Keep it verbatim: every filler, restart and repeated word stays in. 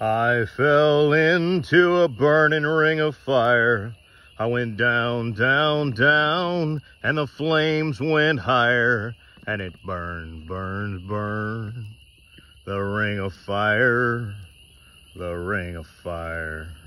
I fell into a burning ring of fire. I went down, down, down, and the flames went higher, and it burned, burned, burned. The ring of fire, the ring of fire.